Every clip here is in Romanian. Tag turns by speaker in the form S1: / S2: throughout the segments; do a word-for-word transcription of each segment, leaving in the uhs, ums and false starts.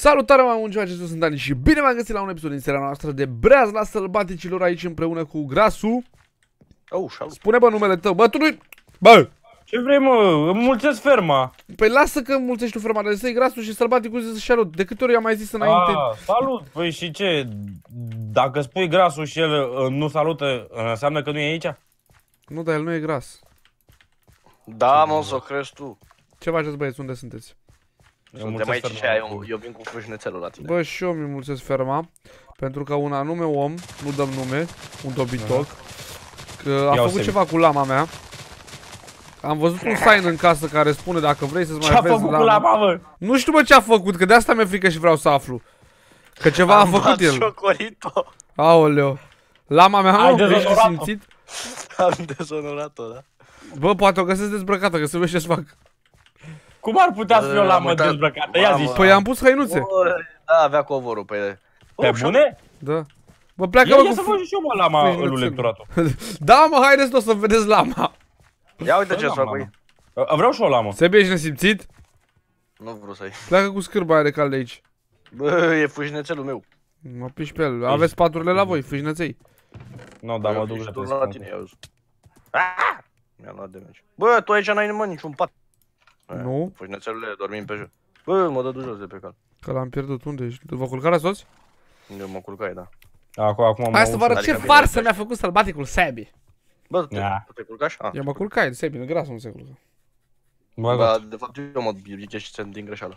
S1: Salutare, m-am început, acestea sunt Dani și bine v-am găsit la un episod din seria noastră de Breazla Sălbaticilor aici împreună cu Grasu.
S2: Oh, salut.
S1: Spune bă numele tău, bă tu nu-i... Bă!
S3: Ce vrei mă? Îmi mulțesc ferma.
S1: Păi lasă că mulțești tu ferma, dar să-i Grasu și Sălbaticul zi să-și salut. De câte ori am mai zis înainte?
S3: Ah, salut! Păi și ce? Dacă spui Grasul și el uh, nu salută, înseamnă că nu e aici?
S1: Nu, dar el nu e Gras.
S2: Da, mă, să crezi tu.
S1: Ce faceți băieți, unde sunteți?
S2: Suntem aici și aia, eu, eu vin cu frâșnețelul la tine.
S1: Bă, și eu mi mulțesc ferma, pentru că un anume om, nu dăm nume, un dobitoc, că a făcut ceva cu lama mea. Am văzut un sign în casă care spune dacă vrei să-ți mai vezi lama.
S3: Ce-a făcut cu lama, mă?
S1: Nu știu bă ce a făcut, că de asta mi-e frică și vreau să aflu. Că ceva a făcut el.
S2: Am ciocorit-o.
S1: Aoleu. Lama mea,
S3: Ai
S1: nu, ești
S3: dezonorat-o.
S1: simțit?
S2: Am dezonorat-o, da.
S1: Bă, poate o găsesc dezbrăcată, că să vezi ce-ți fac.
S3: Cum ar putea să fie o
S2: Am
S3: lamă
S2: uitat.
S3: dezbrăcată? Ia
S2: Mamă.
S3: zi.
S1: Păi am pus hăinuțe.
S2: Bă, da, avea covorul pe el.
S3: Pe bune?
S1: Da. Bă, pleacă
S3: Ia,
S1: bă
S3: ia
S1: cu...
S3: să văd și eu mă lama
S1: Păi,
S3: lui lectoratul.
S1: Da, mă, haideți tot să vedeți lama.
S2: Ia uite ce
S3: Bă,
S2: să fac,
S3: lama.
S2: băi.
S3: Uh, Vreau și o lamă.
S1: Sebi, ești nesimțit?
S2: Nu vreau să-i.
S1: Pleacă cu scârba aia de cal de aici.
S2: Bă, e frâșnețelul meu.
S1: Mă piși pe el. Aveți paturile la voi, fâșneței.
S3: Nu, da, mă
S2: Eu
S3: duc
S2: fiș tu
S3: repede.
S2: la tine, auzi. Ah! Mi-a luat de meci. Bă, tu aici n-ai mă niciun pat.
S1: Nu.
S2: Frâșnețelule, dormim pe jos. Bă, mă dă de jos de pe cal.
S1: Că l-am pierdut. Unde ești? Vă culcați toți?
S2: Eu mă culcai, da.
S3: Acum, acum am
S1: Hai să vă arăt
S2: Adică
S1: ce
S2: bine,
S1: farsă
S2: bine.
S1: mi-a făcut Sălbaticul Sebi.
S2: Bă, tu te,
S3: Da.
S2: tu te culcași? Ah.
S1: Eu mă culcai, Sebi, nu Grasul nu se culcă.
S3: Bă,
S2: Da,
S3: gata.
S2: de fapt eu mă ridice și sunt din greșeală.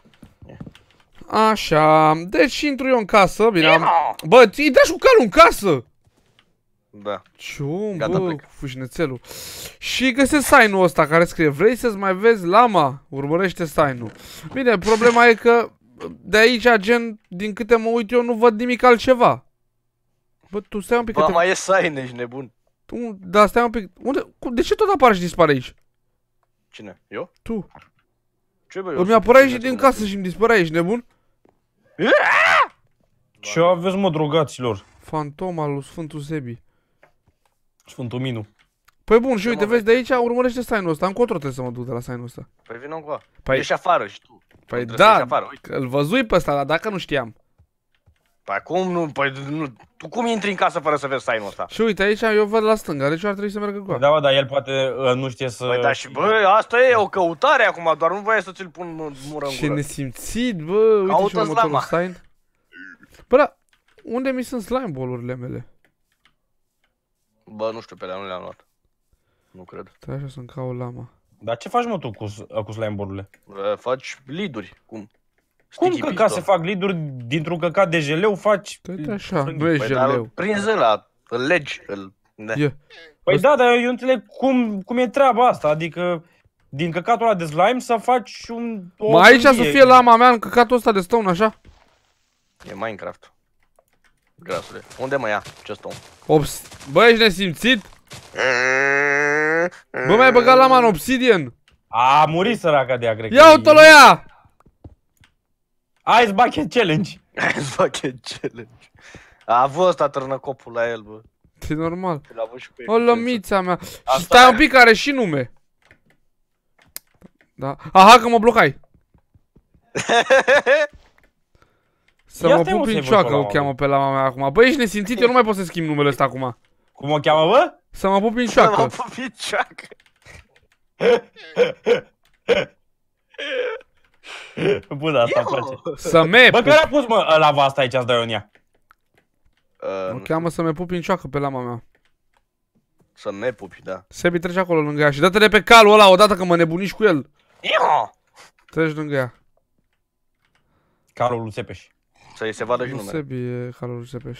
S1: Așa, deci intru eu în casă, bine am... Bă, îi dai cu calul în casă!
S2: Da.
S1: Ce om,
S2: Gata,
S1: bă,
S2: plec.
S1: cu fâșnețelul. Și găsesc sign-ul ăsta care scrie: vrei să-ți mai vezi lama? Urmărește sign-ul. Bine, problema e că de aici, gen, din câte mă uit eu, nu văd nimic altceva. Bă, tu stai un pic că
S2: Bă,
S1: te...
S2: mai e sign, ești nebun.
S1: Tu, da, stai un pic. Unde? Cum- De ce tot apare și dispare aici?
S2: Cine? Eu?
S1: Tu.
S2: Ce bă, eu
S1: Îmi
S2: sunt
S1: apărea și
S2: frâșnețul
S1: din
S2: meu.
S1: casă și îmi dispărea, ești nebun?
S3: Ce aveți mă, drogaților?
S1: Fantom al lui Sfântul Sebi.
S3: Sfântul Minu.
S1: Păi bun, și
S2: Ce,
S1: uite,
S2: mă,
S1: vezi de aici, urmărește sign-ul ăsta. Încotro trebuie să mă duc de la sign-ul ăsta.
S2: Păi vină încoa.
S1: Păi-
S2: Ești afară și tu.
S1: Păi
S2: Trebuie să ieși
S1: da,
S2: afară, uite.
S1: că îl văzui pe ăsta, dar dacă nu știam.
S2: Păi cum nu? Păi nu. Tu cum intri în casă fără să vezi sign-ul ăsta?
S1: Și uite, aici eu văd la stânga, deci eu ar trebui să merg cu
S3: Da, bă, dar el poate uh, nu știe să...
S2: Păi da și bă, asta e o căutare acum, doar nu voia să ți-l pun în mură în
S1: Ce
S2: gură.
S1: nesimțit, bă, uite și
S2: Caută-ți
S1: următorul
S2: lama.
S1: sign. Bă, da, unde mi sunt slime ball-urile mele?
S2: Bă, nu știu, pe alea nu le-am luat. Nu cred.
S1: Trebuie așa să-mi caut lama.
S3: Dar ce faci mă tu cu, cu slime-board-urile?
S2: Bă, faci lead-uri, cum?
S3: Cum
S2: Sticky
S3: că ca
S2: pistol.
S3: se fac lead-uri dintr-un căcat de jeleu faci...
S1: Uite așa,
S3: frânghii?
S1: nu e
S2: Păi dar
S1: jeleu.
S2: îl prinzi ăla, îl legi, îl... Da.
S1: E.
S3: Păi da, dar eu înțeleg cum, cum e treaba asta, adică din căcatul ăla de slime să faci un... o
S1: Mă, aici să
S3: frânghie.
S1: fie lama mea în căcatul ăsta de stone, așa?
S2: E Minecraft. Grasule. Unde mă ia? Ce stone?
S1: Obs... Bă, ești nesimțit? Bă, mi-ai băgat lama în obsidian.
S3: A murit săraca de ea, cred că
S1: Ia
S3: e-
S1: uite-l ea!
S3: Ice Bucket Challenge!
S2: Îți fac challenge. A avut ăsta târnăcopul la el, bă.
S1: E normal.
S2: L-a avut și pe
S1: O lămița mea. Și
S2: Asta
S1: stai
S2: e.
S1: un pic, are și nume. Da. Aha, că mă blocai. Să
S3: Ia
S1: mă
S3: stai, mă,
S1: pup
S3: să-i
S1: în
S3: văd pe
S1: cioacă, o
S3: lama,
S1: cheamă pe lama mea acum. Bă, ești nesimțit, eu nu mai pot să schimb numele ăsta acum.
S3: Cum o cheamă, bă?
S1: Să mă pup în
S2: Să mă
S1: cioacă.
S2: pupicioacă.
S3: Bă, da, asta îmi place.
S1: Să me
S3: Bă,
S1: pup.
S3: care a pus, mă, lava asta aici, îți dai în ea?
S1: O cheamă să me pup în cioacă pe lama mea.
S2: Să me pupi, da.
S1: Sebi, treci acolo lângă ea și dă-te de pe calul ăla odată că mă nebuniști cu el.
S2: Iho!
S1: Treci lângă ea.
S3: Calul lui Țepeș.
S2: Să-i se vadă și
S1: Nu
S2: numele.
S1: Sebi e calul lui Sepeș.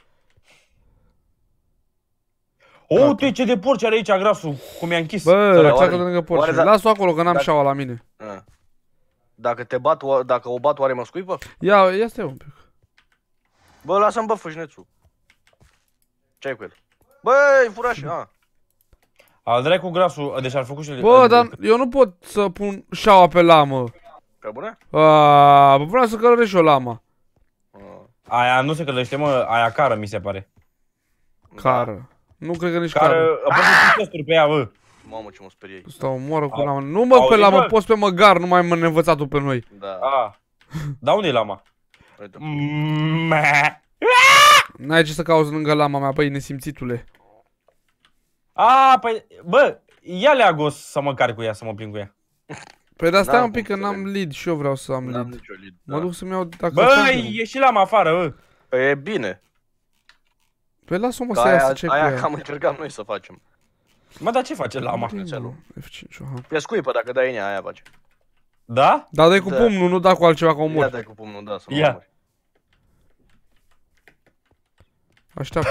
S3: O, uite ce de porci are aici grasul, cum i-a închis.
S1: Bă,
S3: Sărac.
S1: pleacă de
S2: oare-
S1: lângă porci.
S2: oare da-
S1: Las-o acolo că n-am
S2: dacă-
S1: șaua la mine.
S2: A. Dacă te bat, o- dacă o bat, oare mă scuipă?
S1: Ia, ia stai un pic.
S2: Bă, lasă-mi bă fâșnețul. Ce ai cu el? Bă, e furaș, a.
S3: Al dracu grasul, deci ar făcut și...
S1: Bă, dar eu nu pot să pun șaua pe lamă.
S2: Pe bune?
S1: Aaaa, bă, vreau să călărești și o lama.
S2: A.
S3: Aia nu se călăște, mă, aia cară, mi se pare.
S1: Cară. Nu cred că nici
S3: Cară,
S1: cară.
S3: apoi să testuri pe ea, bă.
S2: Mamă, ce mă speriei.
S1: Stau, moară cu
S3: Au-
S1: lama. Nu mă pe
S3: auzi,
S1: lamă,
S3: bă?
S1: poți pe măgar, nu mai mă neînvățatul pe noi.
S2: Da.
S3: A, dar unde e lama?
S2: Uite.
S3: Meh.
S1: N-ai ce să cauți lângă lama mea, băi, nesimțitule.
S3: A, păi, bă, ia Leagos să mă car cu ea, să mă plin cu ea.
S1: Păi dar stai
S2: N-am
S1: un pic că
S2: cum să
S1: n-am lead și eu vreau să am
S2: N-am
S1: lead.
S2: nicio lead.
S1: Mă
S2: Da.
S1: duc să-mi iau dacă
S3: Bă,
S1: așa,
S3: e și lama afară, bă.
S2: Păi e bine.
S1: Păi lasă-o mă
S2: Că
S1: să
S2: aia,
S1: iasă ce cu
S2: aia
S1: ea.
S2: cam încercam noi să facem.
S3: Mă, dar ce face lama?
S1: Unde e, mă?
S2: nu.
S1: F cinci, aha.
S2: Pescuipă dacă dai în ea, aia face.
S3: Da?
S1: Dar dai cu
S2: Da.
S1: pumnul, nu da cu altceva ca
S2: Ia
S1: omor.
S2: dai cu pumnul, da, să mă
S3: Ia.
S2: omori.
S1: Așteaptă.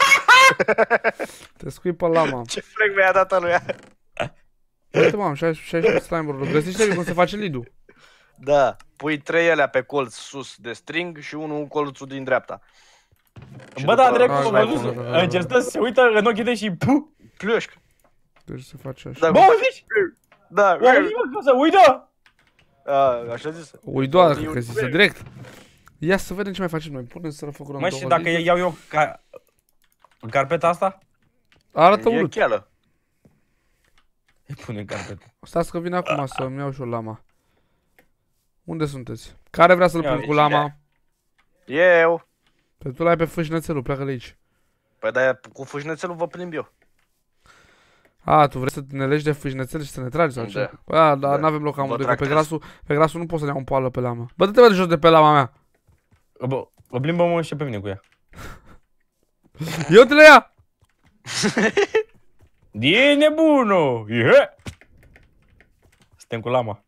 S1: Te scui pe lama.
S2: Ce frec mi-a dat lui ea.
S1: Uite, mă, am șaisprezece slime-uri. Găsește cum se face lead-ul.
S2: Da, pui trei alea pe colț sus de string și unul în colțul din dreapta. Și
S3: Bă, da,
S2: după-
S3: drept,
S1: Ah,
S3: mă
S1: da,
S3: văzut,
S1: da, da, da.
S3: încercă să se uită în ochii tăi și pu!
S2: Plășc.
S1: Deci se face așa.
S2: Da,
S3: Bă, auziți?
S2: Da,
S3: Auziți, mă, să uită!
S2: A, așa zis.
S1: Ui, doar că zise direct. Ia să vedem ce mai facem noi. Punem să răfăcurăm
S3: Mă, și dacă iau eu ca... carpeta asta?
S1: Arată
S2: E
S1: urât.
S2: cheală.
S3: Îi pune carpeta.
S1: Stați că vin acum să-mi iau și eu lama. Unde sunteți? Care vrea să-l
S3: Ia,
S1: pun cu
S2: și
S1: lama?
S2: Eu.
S1: Pe tu l-ai pe fâșnețelul, pleacă de aici.
S2: Păi de cu fâșnețelul vă plimb eu.
S1: A, tu vrei să ne legi de fâșnețel și să ne tragi sau ce?
S2: Da.
S1: A, dar
S2: Da.
S1: n-avem loc
S2: Vă
S1: amândoi, că pe
S2: tractez.
S1: grasul, pe grasul nu poți să ne iau un poală pe lama. Bă, dă-te de jos de pe lama mea.
S3: Bă, o plimbă-mă și pe mine cu ea.
S1: Eu te le ia!
S3: E nebună! Ie! Suntem cu lama.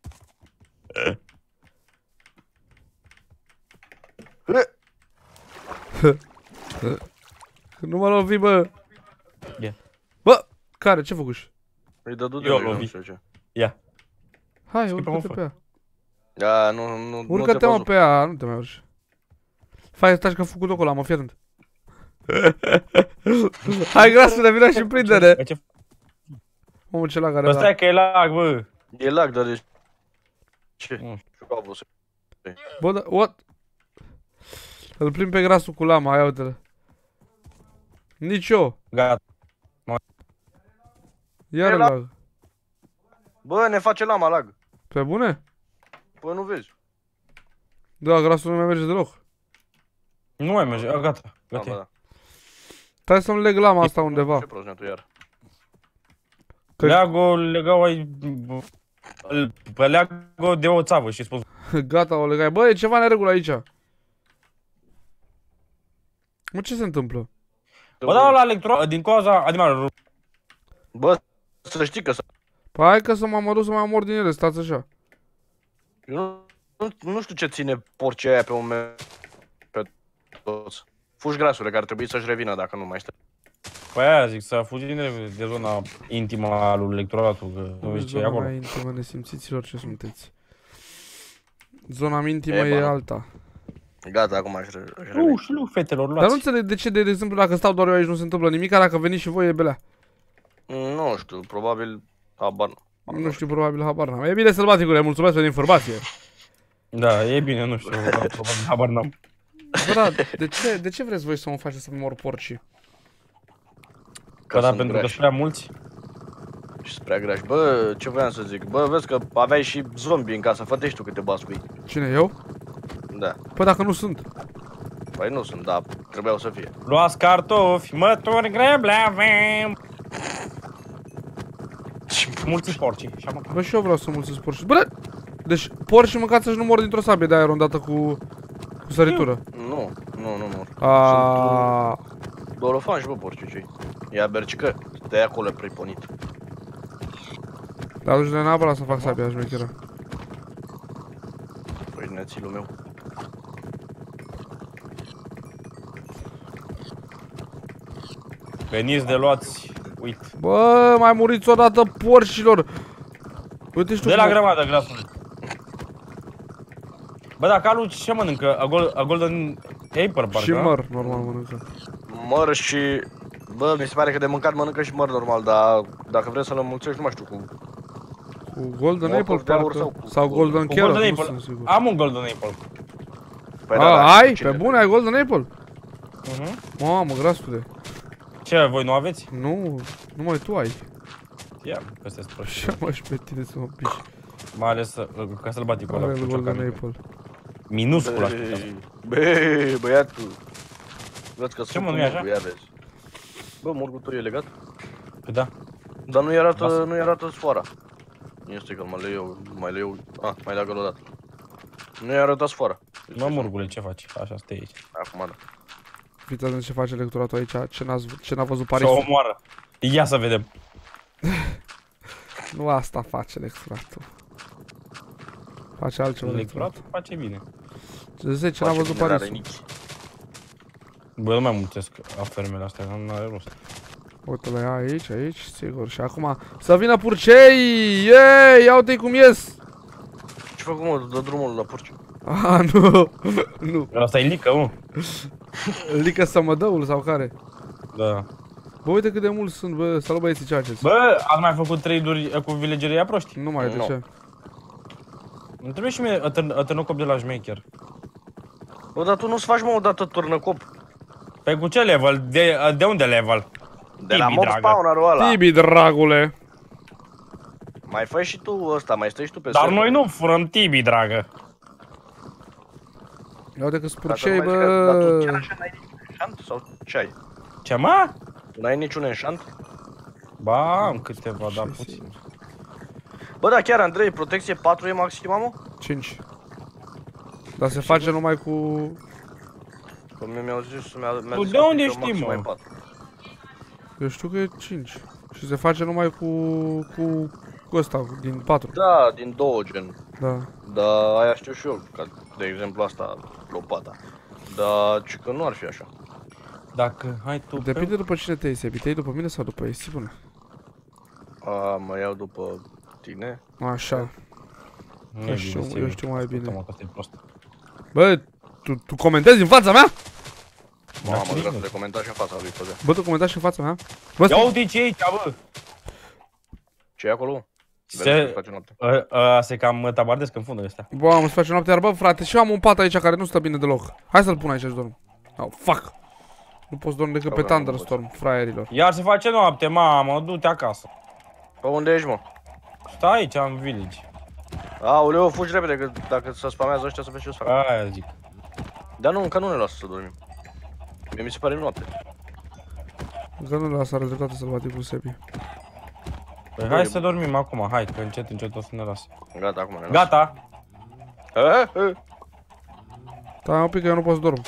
S1: Nu mă lovi, bă.
S3: Ia.
S1: Bă, care? Ce făcuși?
S2: Îi dă du de
S3: Eu
S2: lui, nu
S3: lovi.
S2: știu ce.
S3: Ia.
S1: Hai,
S3: Scăpăm,
S1: urcă-te
S3: fă.
S1: pe ea.
S2: Da, nu, nu, nu te
S1: Urcă-te mă
S2: văzut.
S1: pe ea, nu te mai urci. Fai, stai că a făcut-o cu lama, fii atent. Hai, grasule, vină și prinde-ne.
S3: Bă, ce-
S1: Omul cela care
S3: Bă,
S1: era.
S3: stai că e lag, bă.
S2: E lag, dar de ce?
S3: Mm.
S2: Șoabă să-
S1: Bă, da, what? Îl plimb pe grasul cu lama, ia uite-l. Nici eu.
S3: Gata.
S1: Iar
S2: E la-
S1: lag.
S2: Bă, ne face lama lag.
S1: Pe bune?
S2: Păi nu vezi.
S1: Da, grasul nu mai merge deloc.
S3: Nu mai merge, a, gata.
S2: Da,
S3: Gata.
S2: bă, da.
S1: Stai să-mi leg lama asta undeva.
S2: Ce prost ne-a tu iar.
S1: Că-
S3: Leagă, legau ai... Pe leagă de o țavă și spus.
S1: Gata, o legai. Bă, e ceva neregulă aici. Mă, ce se întâmplă?
S3: Bă, dau la electro... din cauza animalelor.
S2: Bă, să știi că s-
S1: Păi hai că să mă duc să mai omor din ele, stați așa.
S2: eu nu, nu, nu știu ce ține porcii aia pe un me... pe toți. Fugi grasule, că ar trebui să-și revină dacă nu mai stă.
S3: Păi aia zic, să fugi din de, de zona intimă a lui electoratul, că nu vezi ce e
S1: Zona
S3: acolo.
S1: mea intimă, nesimțiților, ce sunteți? Zona mea intimă
S2: E,
S1: e
S2: bă.
S1: alta.
S2: Gata, acum aș, re- aș
S3: Nu,
S2: reveni.
S3: și nu, fetelor,
S1: Dar nu
S3: luați.
S1: înțeleg de ce, de, de exemplu, dacă stau doar eu aici nu se întâmplă nimic, dacă veniți și voi e belea.
S2: Nu știu, probabil habar nu.
S1: Nu știu, probabil habar n-am. E bine, sălbaticule, mulțumesc pentru informație.
S3: Da, e bine, nu știu, dar probabil habar n-am.
S1: Bă, da, de ce, de ce vreți voi să mă faceți să-mi mor porcii?
S3: Că da,
S2: sunt
S3: pentru că
S2: grași.
S3: sunt prea mulți.
S2: Și sunt prea grași. Bă, ce voiam să zic? Bă, vezi că aveai și zombie în casă, fă-te și tu câte bascui.
S1: Cine, eu?
S2: Da.
S1: Păi dacă nu sunt.
S2: Păi nu sunt, dar trebuiau să fie.
S3: Luați cartofi, mături greble avem. Mulți porci. Și am
S1: Bă, și eu vreau să mulțesc porci. Bă, deci porci mâncați și nu mor dintr-o sabie de aer odată cu, cu săritură.
S2: Nu, nu, nu, nu.
S1: A,
S2: Dolofan și bă, porciucei. Ia bercică, stai acolo priponit.
S1: dar atunci de neapărat să fac sabia șmecheră.
S2: Păi nețilul meu.
S3: Veniți de luați. Uite.
S1: Bă, mai muriți odată porcilor. Uite și tu
S3: De la
S1: cum-
S3: grămadă, grasule. Bă, dar calul ce mănâncă? A, gol, a golden apple, parcă?
S1: Și măr, normal mănâncă.
S2: Măr și... Bă, mi se pare că de mâncat mănâncă și măr normal, dar dacă vrei să-l înmulțești, nu mai știu cum.
S1: Cu golden
S2: Morcov
S1: apple
S2: de aur
S1: parcă.
S2: sau cu-
S1: Sau
S2: cu-
S1: golden
S3: Cu
S1: carrot,
S3: golden
S1: nu
S3: apple.
S1: sunt sigur.
S3: Am un golden apple.
S2: Păi
S1: A, ai?
S2: cine-
S1: Pe bune ai golden apple?
S3: Mhm.
S1: Mamă, grasule.
S3: Ce, voi nu aveți?
S1: Nu, numai tu ai.
S3: Ia, peste spre.
S1: Așa mă și pe tine să mă piși.
S3: Mai ales uh, ca să-l bati cu ăla.
S1: Are
S3: cu
S1: golden
S3: ciocanul.
S1: apple.
S3: Minuscul așa.
S2: Băi, băiatul. Văd că
S3: Ce mă, nu e așa?
S2: ia vezi. Bă, morgul tău e legat?
S3: Păi da.
S2: Dar nu-i arată,
S3: Lasă.
S2: nu-i arată sfoara. Este că mai le iau, mai le iau. Ah, mai leagă-l odată. Nu-i arată sfoara.
S3: Mă, Murgule, ce faci? Așa, stai aici.
S2: Acum da.
S1: Fiți atent ce face electoratul aici, ce n-a ce n-a văzut
S3: Să o
S1: Parisul.
S3: omoară. Ia să vedem.
S1: Nu asta face electoratul. Face altceva electoratul.
S3: Electoratul face bine.
S1: Ce ce n-a văzut Parisul.
S3: Bă, nu mai mulțesc afermele astea, nu are rost.
S1: Uite la ea aici, aici, sigur. Și acum să vină purcei! Yey! Ia uite-i cum ies!
S2: Ce fac, mă? Dă drumul la porci.
S1: Ah, nu! Nu.
S3: Asta e lică, mă.
S1: Lică Sămădăul sau care?
S3: Da.
S1: Bă, uite cât de mulți sunt, bă, salut băieții ce faceți.
S3: Bă, ați mai făcut trade-uri cu villageria proști?
S1: Nu mai, de
S2: Nu.
S1: ce?
S3: Îmi trebuie și mie atârnăcop de la șmecher.
S2: Bă, dar tu nu-ți faci, mă, odată turnăcop.
S3: Păi cu ce level? De, de unde level?
S2: De la
S3: Tibi,
S2: mob
S3: dragă.
S2: spawner-ul ăla.
S1: Tibi, dragule!
S2: Mai fai și tu ăsta, mai stai și tu pe
S3: Dar
S2: server.
S3: noi nu furăm Tibi, dragă.
S1: Ia uite că-s
S2: Dar să
S1: purcei,
S2: nu mai zic că- Dar tu chiar
S1: bă!
S2: așa n-ai niciun enchant? Sau ce ai?
S3: Ce, mă?
S2: Tu n-ai niciun enchant?
S3: Ba, am câteva, dar puțin.
S2: Bă, da, chiar, Andrei, protecție patru e maxima, mă?
S1: cinci. Dar se face numai cu...
S2: Că mie mi-au zis, mi-a mi-a
S3: Tu
S2: zis
S3: de
S2: că
S3: unde
S2: pică
S3: știi,
S2: maxima
S3: mă?
S2: e patru.
S1: Eu știu că e cinci. Și se face numai cu... cu... cu ăsta, din patru.
S2: Da, din două gen.
S1: Da.
S2: Dar aia știu și eu, ca de exemplu asta, lopata. Dar ci că nu ar fi așa.
S3: Dacă, hai tu
S1: Depinde după cine te iei, Sebi. Te iei după mine sau după ei? Spune.
S2: A, mă iau după tine.
S1: Așa.
S3: Nu
S1: Eu
S3: e
S1: știu,
S3: bine,
S1: eu
S3: Steven.
S1: știu mai bine.
S3: Ascultă-mă, că asta e prost.
S1: Bă, tu, tu comentezi în fața mea?
S2: Mamă,
S3: ce
S2: vreau să
S3: bine.
S2: le comenta și în fața lui Făzea.
S1: Bă, tu comentezi și în fața mea? Bă,
S3: Ia
S1: stai-
S3: uite ce e aici, bă!
S2: Ce e acolo?
S3: Se-
S2: Vezi că face noapte.
S3: Ă, ă, se cam tabardesc în fundul ăsta.
S1: Bă, am să face noapte, iar bă, frate, și eu am un pat aici care nu stă bine deloc. Hai să-l pun aici și dorm. Oh, fuck. Nu poți dormi decât pe
S2: Dobra, nu
S1: Thunderstorm, fraierilor.
S3: Iar se face noapte, mamă, du-te acasă.
S2: Pe unde ești, mă?
S3: Stai aici, în village.
S2: Aoleu, fugi repede, că dacă se spamează ăștia să vezi ce o să facă.
S3: Aia zic.
S2: Dar nu, încă nu ne lasă să dormim. Mie mi se pare noapte.
S1: Că nu lasă are dreptate sălbaticul Sebi.
S3: Păi hai să dormim acum, hai, că încet, încet o să ne lasă.
S2: Gata, acum ne lasă.
S3: Gata!
S2: Eh, eh.
S1: Da, un pic că eu nu pot să dorm.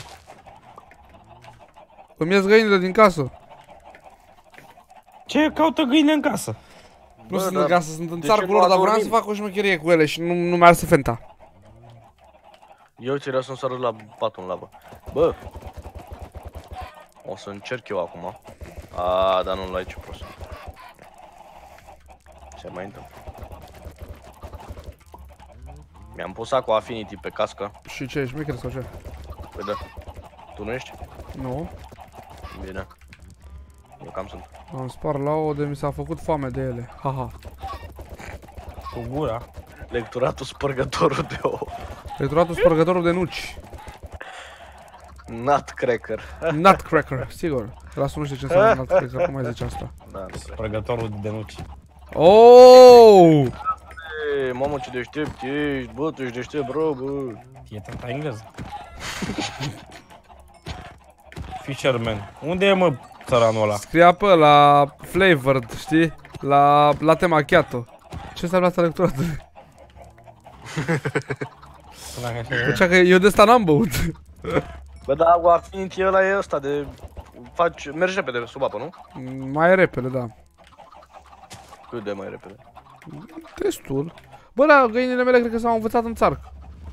S1: Îmi ies găinile din casă.
S3: Ce caută găine în casă?
S1: Nu
S2: Bă,
S1: sunt
S2: dar
S1: în casă, sunt în
S2: de
S1: țarcul
S2: ce
S1: lor,
S2: nu
S1: dar vreau să
S2: adormim?
S1: fac o șmecherie cu ele și nu, nu mi-ar să fenta.
S2: Eu ți era să-mi sară la patul în lavă. Bă! O să încerc eu acum. A, dar nu-l ai ce prost. Ce mai întâmplă? Mi-am pus cu Affinity pe cască.
S1: Și ce, ești șmecher sau ce?
S2: Păi da. Tu nu ești?
S1: Nu.
S2: Bine. Eu cam sunt.
S1: Am spart la ouă de mi s-a făcut foame de ele. Haha.
S3: Cu gura.
S2: Lecturatul spărgătorul de ouă.
S1: Electoratul spărgătorul de nuci.
S2: Nutcracker.
S1: Nutcracker, sigur. Lasă nu știu ce înseamnă nutcracker, cum mai zice asta?
S2: Da, nu cred.
S3: Sprăgătorul de nuci.
S1: Oh!
S2: Ei, mamă, ce deștept ești, bă, tu ești deștept, bro, bă.
S3: E tanta engleză. Fisherman. Unde e, mă, țăranul ăla?
S1: Scria pe la flavored, știi? La latte macchiato. Ce înseamnă asta electoratul? Deci că eu de asta n-am băut.
S2: Bă, da, cu Affinity ăla e ăsta de... Faci, mergi repede sub apă, nu?
S1: Mai repede, da.
S2: Cât de mai repede?
S1: Destul. Bă, da, găinile mele cred că s-au învățat în țarc.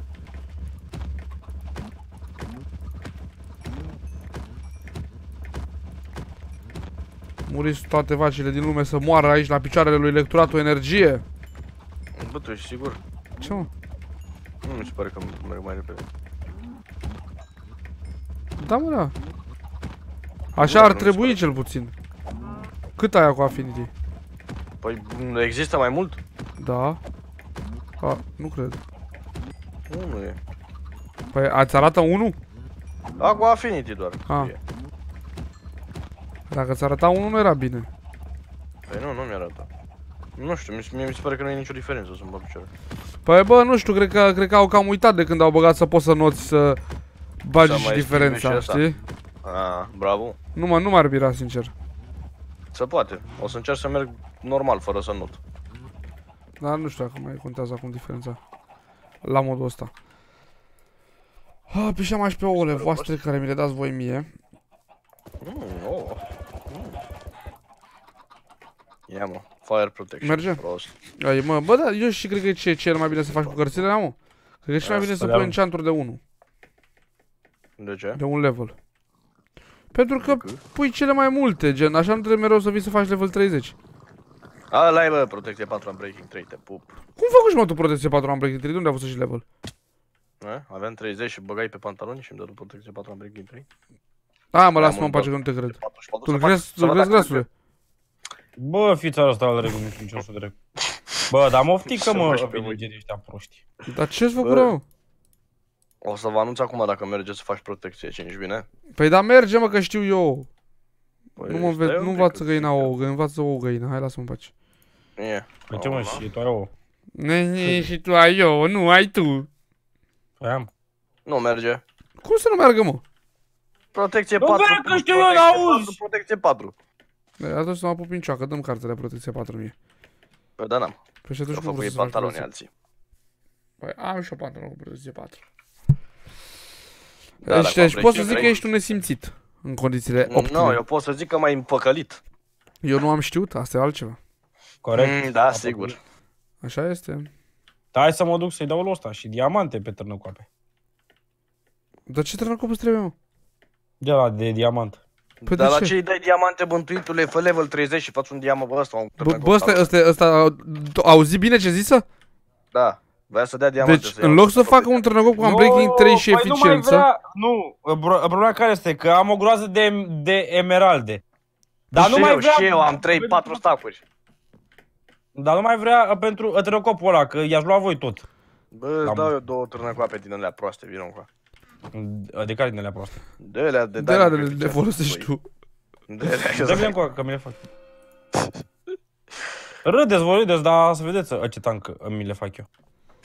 S1: Muriți toate vacile din lume să moară aici la picioarele lui electoratul energie.
S2: Bă, tu ești sigur?
S1: Ce mă?
S2: Nu mi se pare că merg mai repede.
S1: Da, mă, da. Așa
S2: Bă,
S1: ar
S2: nu-mi
S1: trebui
S2: se
S1: cel puțin. Cât ai cu Affinity?
S2: Păi, există mai mult?
S1: Da. A, nu cred.
S2: Nu, nu e.
S1: Păi ați arată unu?
S2: A, cu Affinity doar.
S1: Ah.
S2: E.
S1: Dacă ți arăta unu nu era bine.
S2: Păi nu, nu mi-arată. Nu știu, mie mi se pare că nu e nicio diferență să-mi bag picioare.
S1: Păi bă, nu știu, cred că, cred că au cam uitat de când au băgat să poți să noți să bagi
S2: Să
S1: și
S2: mai
S1: diferența,
S2: schimbi și
S1: știi?
S2: Ah, bravo.
S1: Nu mă, nu m-ar mira, sincer.
S2: Se poate. O să încerc să merg normal, fără să not.
S1: Dar nu știu dacă mai contează acum diferența. La modul ăsta. Ah, pișeam aș pe ouăle voastre care mi le dați voi mie.
S2: Mm, oh. Mm. Ia mă, fire protection.
S1: Merge?
S2: Prost.
S1: Ai, mă, bă, da, eu și cred că e ce, cel mai bine să faci cu cărțile, da, mă? Cred că e cel mai bine să pui enchanturi de unu.
S2: De ce?
S1: De un level. Pentru că pui cele mai multe, gen, așa nu trebuie mereu să vii să faci level treizeci.
S2: Ala e, bă, protecție patru, am breaking trei, te pup.
S1: Cum făcuși, mă, tu protecție patru am breaking trei? De unde a fost și level?
S2: Eh? Aveam treizeci și băgai pe pantaloni și îmi dă protecție patru, am breaking trei.
S1: A, mă, lasă-mă în pace că nu te cred. Tu lucrezi, tu lucrezi, grasule?
S3: Bă, fița ăsta la regul, nu știu nici o să drept. Bă, dar moftică, mă, villagerii ăștia proști.
S1: Dar ce-ți făcut, rău?
S2: O să vă anunț acum dacă merge să faci protecție, cinci bine?
S1: Păi da, merge, mă, că știu eu.
S2: Păi,
S1: Nu mă
S2: stai
S1: înveți,
S2: un
S1: nu
S2: pic,
S1: învață
S2: că
S1: găina
S2: zic
S1: ouă, că învață ouă găina. Hai, lasă-mă în pace.
S2: E.
S3: Păi ce mă, și tu ai ouă?
S1: Ne, și tu ai eu, nu ai tu.
S3: Păi am.
S2: Nu merge.
S1: Cum să nu meargă, mă?
S2: Protecție
S3: Nu
S2: patru.
S3: vrea că știu eu,
S2: protecție
S3: n-auzi!
S2: patru, Protecție patru.
S1: Băi, atunci să mă apuc în cioacă, dăm cartele protecție patru mie.
S2: Păi da, n-am.
S1: Păi și atunci
S2: Că
S1: cum
S2: făcut
S1: vrei să faci
S2: pantaloni
S1: protecție?
S2: alții.
S1: Păi am și o pantalon cu protecție patru.
S2: Da,
S1: Deci,
S2: dacă
S1: deci
S2: vrei
S1: poți
S2: ce
S1: să zic că
S2: vrei.
S1: ești un nesimțit în condițiile
S2: Nu,
S1: optime.
S2: eu pot să zic că m-ai împăcălit.
S1: Eu nu am știut, asta e altceva.
S3: Corect?
S2: Mm, da, sigur.
S1: Așa este.
S3: Da, hai să mă duc să-i dau lui ăsta și diamante pe târnăcoape.
S1: Dar ce trănăcop îți trebuie, mă?
S3: De la de diamant.
S1: Păi
S2: Dar
S1: de
S2: la
S1: ce?
S2: ce îi dai diamante bântuitule? Fă level treizeci și faci un diamant, bă, ăsta, un
S1: Bă,
S2: târnăcop
S1: bă, ăsta,
S2: salut.
S1: ăsta, ăsta, tu auzi bine ce zisă?
S2: Da, vrea să dea diamante.
S1: Deci,
S2: să ia
S1: în
S2: un
S1: loc să
S2: târnăcop
S1: facă
S2: de
S1: un trănăcop cu Unbreaking trei și
S3: păi nu mai
S1: eficiență,
S3: vrea, nu, bro- problema care este? Că am o groază de, de emeralde. Dar
S2: Și
S3: nu mai
S2: eu,
S3: vrea...
S2: și eu am trei patru stacuri.
S3: Dar nu mai vrea pentru târnăcopul ăla, că i-aș lua voi tot.
S2: Bă, îți
S3: Am-
S2: dau eu două târnăcoape din alea proaste, vină încoa.
S3: De care din alea proaste?
S2: De alea de
S1: de la
S2: dai
S1: de
S2: cu
S1: le
S2: eficiență,
S1: folosești
S2: băi.
S1: tu.
S2: De alea
S3: Dă-mi încoa, că mi le fac. Râdeți, vă râdeți, dar să vedeți ce tank mi le fac eu.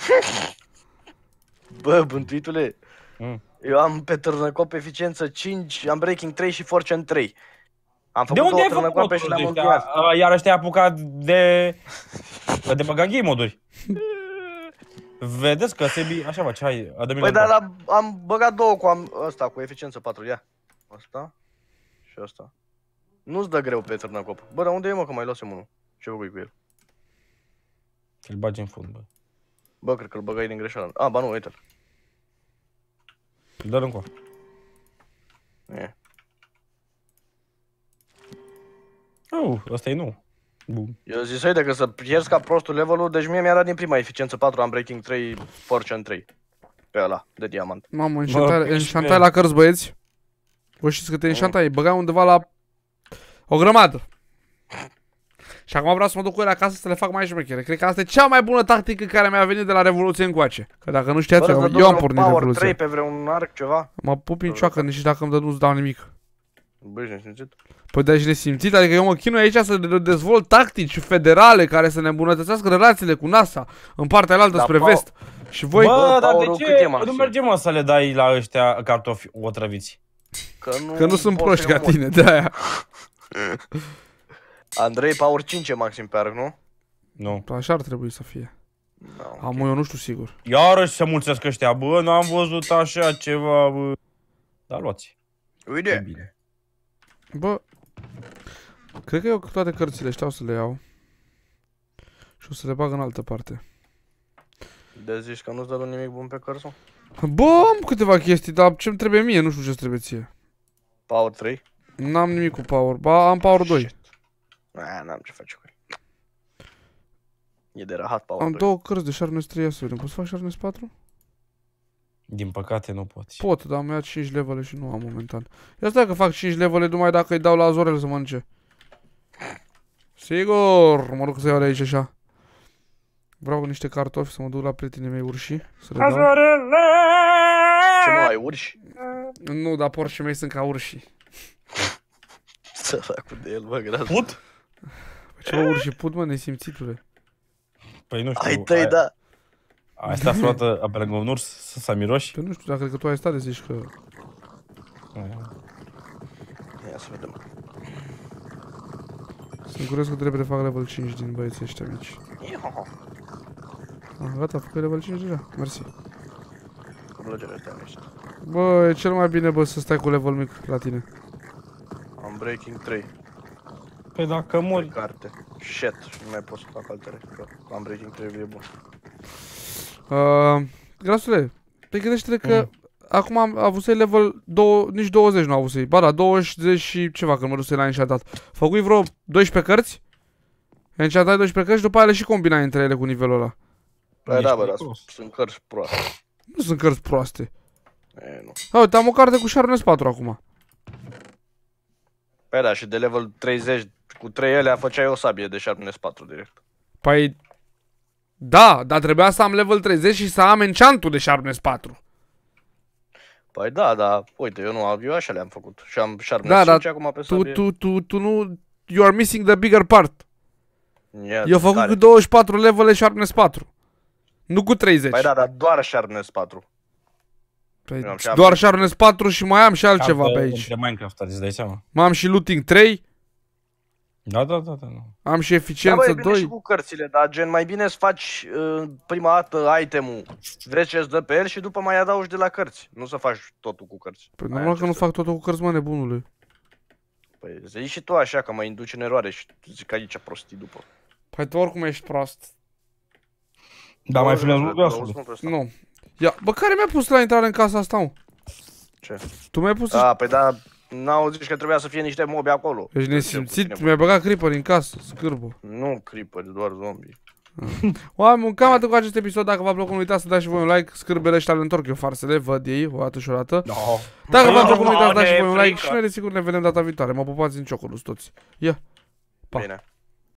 S2: Bă, bântuitule,
S3: Mm.
S2: eu am pe târnăcop eficiență cinci, am breaking trei și fortune trei. Am
S3: De
S2: făcut
S3: unde
S2: două
S3: ai făcut
S2: târnăcoape și
S3: moduri
S2: le-am
S3: ăștia?
S2: înviat.
S3: A, Iar ăștia apucat de... de băga game moduri. Vedeți că Sebi așa face, hai, adă-mi
S2: Păi
S3: le
S2: dar la, am băgat două cu am, ăsta, cu eficiență patru, ia. Asta și asta. Nu-ți dă greu pe târnăcop. Bă, dar unde e, mă, că mai luasem unul? Ce făcui cu el?
S3: Îl bagi în fund, bă.
S2: Bă, cred că îl băgai din greșeală. A, ba nu, uite-l.
S3: Dă-l încoa.
S2: E.
S3: Nu, ăsta e nu. Bun.
S2: Eu zis, uite, că să pierzi ca prostul levelul, deci mie mi-a dat din prima eficiență patru, am breaking trei, fortune trei. Pe ăla, de diamant.
S1: Mamă,
S3: Bă,
S1: înșantai,
S3: pe
S1: înșantai
S3: cine?
S1: la cărți, băieți. Vă știți că te înșantai, băgai undeva la o grămadă. Și acum vreau să mă duc cu ele acasă să le fac mai șmechere. Cred că asta e cea mai bună tactică care mi-a venit de la Revoluție încoace. Că dacă nu știați,
S2: Bă,
S1: eu, eu am pornit
S2: Power
S1: Revoluția.
S2: trei pe vreun arc, ceva?
S1: Mă pup în cioacă, nici dacă îmi dă nu-ți dau nimic.
S2: Bă, ești nesimțit?
S1: Păi de-aș nesimțit, adică eu mă chinui aici să de- dezvolt tactici federale care să ne îmbunătățească relațiile cu NASA în partea alaltă
S2: Da,
S1: spre
S2: Pau-
S1: vest. Și voi...
S3: Bă, dar de
S2: Power-ul cât e
S3: ce
S2: maxim?
S3: nu mergem, mă, să le dai la ăștia cartofi otrăviți?
S2: Că nu,
S1: Că nu sunt
S2: pot
S1: proști
S2: să-i
S1: ca
S2: omor.
S1: tine, de-aia.
S2: Andrei, Power cinci e maxim pe arc, nu?
S3: Nu.
S1: Așa ar trebui să fie.
S2: Da,
S1: Am, eu nu știu sigur.
S3: Iarăși se mulțesc ăștia, bă, n-am văzut așa ceva, bă. Dar luați. E
S2: Uite,
S3: bine.
S1: Bă, cred că eu toate cărțile ăștia o să le iau. Și o să le bag în altă parte.
S2: de zici că nu-ți dă nimic bun pe cărțul?
S1: Bă, am câteva chestii, dar ce-mi trebuie mie, nu știu ce trebuie ție.
S2: Power trei?
S1: N-am nimic cu Power, ba am Power doi.
S2: Aia, n-am ce face cu el. E de rahat Power
S1: Am
S2: doi.
S1: două cărți de Sharpness trei, ia să vedem. Pot să fac Sharpness patru?
S3: Din păcate nu poți.
S1: Pot, dar am ia cinci levele și nu am momentan. Ia stai că fac cinci levele numai dacă îi dau la Azorel să mănânce. Sigur, mă duc să iau de aici așa. Vreau niște cartofi să mă duc la prietenii mei urși. Să le dau.
S3: Azorele!
S2: Ce nu ai urși?
S1: Nu, dar porcii mei sunt ca urși.
S2: Săracul de el, bă, gras.
S3: Put?
S1: Păi ce bă, urși put, mă, nesimțitule.
S3: Păi nu știu.
S2: Ai tăi, da.
S3: Ai stat vreodată pe lângă un urs să s-a miroși?
S1: Că nu știu, dar cred că tu ai stat de zici că...
S2: Ia să vedem.
S1: Sunt curios că trebuie să fac level cinci din băieții ăștia mici.
S2: Iho.
S1: Ah, gata, făcut level cinci deja, mersi.
S2: Cu plăcere te-am ieșit.
S1: Bă, e cel mai bine, bă, să stai cu level mic la tine.
S2: Am Breaking trei.
S3: Păi dacă mori...
S2: Carte. Shit. Nu mai pot să fac altele. Că am Breaking trei, e bun.
S1: Uh, Grasule, te gândește-te că
S3: Mm.
S1: acum am avut să level doi, nici douăzeci nu au avut să ba da, douăzeci și ceva când mă duc să la enchantat. Făcui vreo doisprezece cărți? Enchantai doisprezece cărți și după aia le și combinai între ele cu nivelul ăla.
S2: Păi da, bă, dar
S3: periculos.
S2: sunt cărți proaste.
S1: Nu sunt cărți proaste.
S2: E, nu.
S1: Ha, uite, am o carte cu Sharpness patru acum.
S2: Păi da, și de level treizeci cu trei ele făceai o sabie de Sharpness patru direct.
S1: Păi... Da, dar trebuia să am level treizeci și să am enchantul de Sharpness patru.
S2: Păi da, da, uite, eu nu am, eu așa le-am făcut. Și am
S1: Da,
S2: Sharpness
S1: dar
S2: cinci acum pe
S1: Tu,
S2: sabie.
S1: tu, tu, tu nu... You are missing the bigger part.
S2: Ia,
S1: Eu făcut
S2: tare.
S1: cu douăzeci și patru levele Sharpness patru. Nu cu treizeci.
S2: Păi da, dar doar Sharpness patru.
S1: Păi,
S2: Eu am și
S1: doar
S2: am-
S1: Sharpness patru și mai am și altceva pe aici.
S3: De Minecraft, îți dai seama?
S1: Mai am și looting trei,
S3: Da, da, da, da. Nu.
S1: am și
S2: Da, bă,
S1: eficiență
S2: e bine și
S1: doi.
S2: cu cărțile, dar gen mai bine să faci uh, prima dată itemul, vezi ce îți dă pe el și după mai adaugi de la cărți. Nu să faci totul cu cărți.
S1: Păi
S2: Ai
S1: normal că nu
S2: înțeles.
S1: fac totul cu cărți, mă, nebunule.
S2: Păi zici și tu așa, că mă induci în eroare și zic aici prostii după.
S1: Păi tu oricum ești prost.
S3: Da, mai filmez
S2: Auzi,
S3: lui
S2: mă,
S3: Gasului.
S2: auzi, mă, pe ăsta.
S1: Nu. Ia, bă, care mi-a pus la intrare în casa asta, mă?
S2: Ce?
S1: Tu mi-ai pus...
S2: A, păi da, n-au zis că trebuia să fie niște mobi acolo.
S1: Ești nesimțit, mi-ai băgat creeper în casă, scârbă.
S2: Nu creeper, doar zombie.
S1: Oameni, cam atât cu acest episod. Dacă v-a plăcut, nu uitați să dați și voi un like. Scârbele ăștia le întorc eu farsele, văd ei, o dată și o dată.
S3: No.
S1: Dacă v-a plăcut, nu uitați să dați și voi un like
S2: frică.
S1: și noi desigur ne vedem data viitoare. Mă pupați în ciocolul toți. Ia. Pa.
S2: Bine.